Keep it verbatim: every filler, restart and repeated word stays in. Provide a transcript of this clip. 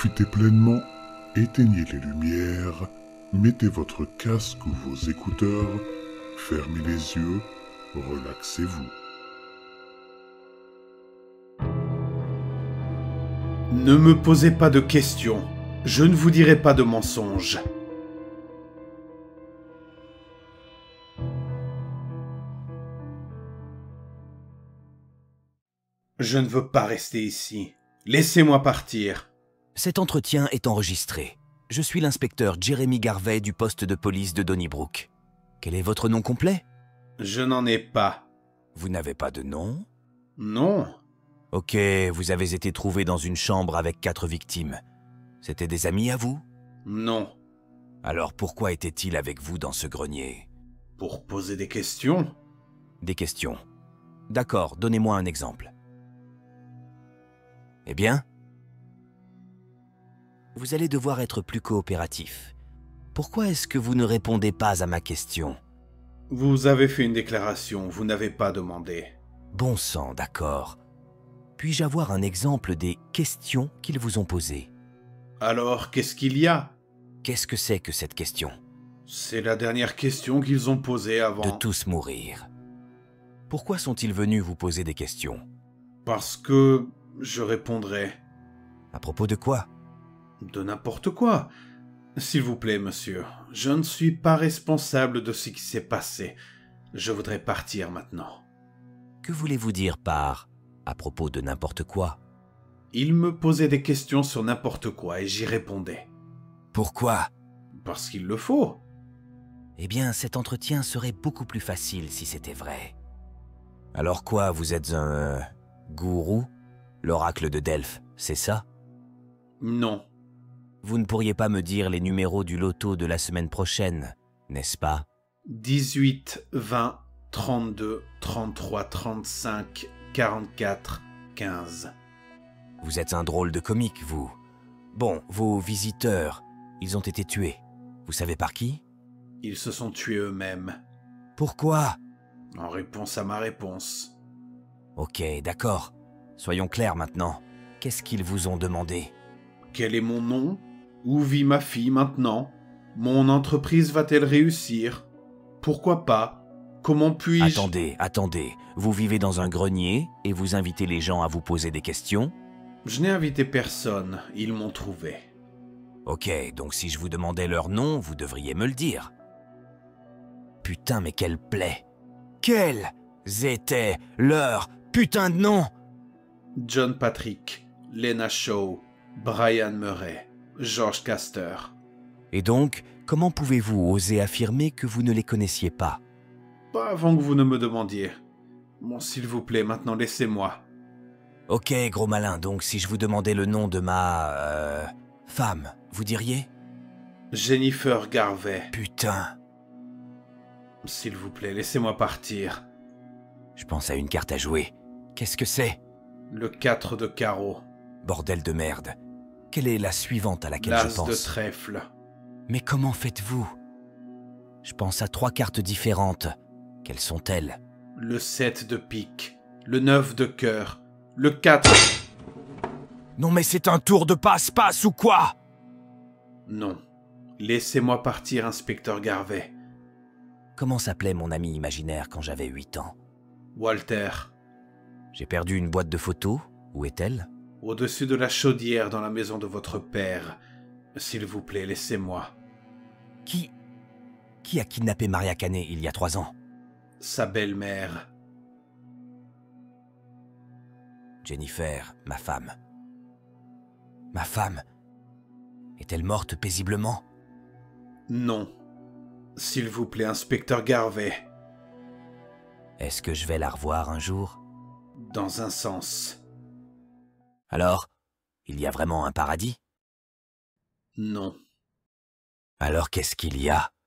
Profitez pleinement, éteignez les lumières, mettez votre casque ou vos écouteurs, fermez les yeux, relaxez-vous. Ne me posez pas de questions, je ne vous dirai pas de mensonges. Je ne veux pas rester ici. Laissez-moi partir. Cet entretien est enregistré. Je suis l'inspecteur Jeremy Garvey du poste de police de Donnybrook. Quel est votre nom complet? Je n'en ai pas. Vous n'avez pas de nom? Non. Ok, vous avez été trouvé dans une chambre avec quatre victimes. C'étaient des amis à vous? Non. Alors pourquoi était-il avec vous dans ce grenier? Pour poser des questions? Des questions. D'accord, donnez-moi un exemple. Eh bien? Vous allez devoir être plus coopératif. Pourquoi est-ce que vous ne répondez pas à ma question? Vous avez fait une déclaration, vous n'avez pas demandé. Bon sang, d'accord. Puis-je avoir un exemple des questions qu'ils vous ont posées? Alors, qu'est-ce qu'il y a? Qu'est-ce que c'est que cette question? C'est la dernière question qu'ils ont posée avant. De tous mourir. Pourquoi sont-ils venus vous poser des questions? Parce que je répondrai. À propos de quoi? De n'importe quoi. S'il vous plaît, monsieur, je ne suis pas responsable de ce qui s'est passé. Je voudrais partir maintenant. Que voulez-vous dire par « à propos de n'importe quoi » ? Il me posait des questions sur n'importe quoi et j'y répondais. Pourquoi? Parce qu'il le faut. Eh bien, cet entretien serait beaucoup plus facile si c'était vrai. Alors quoi, vous êtes un... Euh, gourou? L'oracle de Delphes, c'est ça? Non. Vous ne pourriez pas me dire les numéros du loto de la semaine prochaine, n'est-ce pas? dix-huit, vingt, trente-deux, trente-trois, trente-cinq, quarante-quatre, quinze. Vous êtes un drôle de comique, vous. Bon, vos visiteurs, ils ont été tués. Vous savez par qui? Ils se sont tués eux-mêmes. Pourquoi? En réponse à ma réponse. Ok, d'accord. Soyons clairs maintenant. Qu'est-ce qu'ils vous ont demandé? Quel est mon nom? Où vit ma fille maintenant? Mon entreprise va-t-elle réussir? Pourquoi pas? Comment puis-je... Attendez, attendez. Vous vivez dans un grenier et vous invitez les gens à vous poser des questions? Je n'ai invité personne, ils m'ont trouvé. Ok, donc si je vous demandais leur nom, vous devriez me le dire. Putain, mais quelle plaie! Quels étaient leurs putains de noms? John Patrick, Lena Shaw, Brian Murray, George Caster. Et donc, comment pouvez-vous oser affirmer que vous ne les connaissiez pas? Pas avant que vous ne me demandiez. Bon, s'il vous plaît, maintenant laissez-moi. Ok, gros malin, donc si je vous demandais le nom de ma... Euh, femme, vous diriez? Jennifer Garvey. Putain. S'il vous plaît, laissez-moi partir. Je pense à une carte à jouer. Qu'est-ce que c'est? Le quatre de carreau. Bordel de merde. Quelle est la suivante à laquelle je L'as pense? de trèfle. Mais comment faites-vous? Je pense à trois cartes différentes. Quelles sont-elles? Le sept de pique. Le neuf de cœur. Le quatre... Non mais c'est un tour de passe-passe ou quoi? Non. Laissez-moi partir, inspecteur Garvey. Comment s'appelait mon ami imaginaire quand j'avais huit ans? Walter. J'ai perdu une boîte de photos. Où est-elle? Au-dessus de la chaudière dans la maison de votre père. S'il vous plaît, laissez-moi. Qui... Qui a kidnappé Maria Canet il y a trois ans? Sa belle-mère. Jennifer, ma femme. Ma femme. Est-elle morte paisiblement? Non. S'il vous plaît, inspecteur Garvey. Est-ce que je vais la revoir un jour? Dans un sens. Alors, il y a vraiment un paradis? Non. Alors qu'est-ce qu'il y a?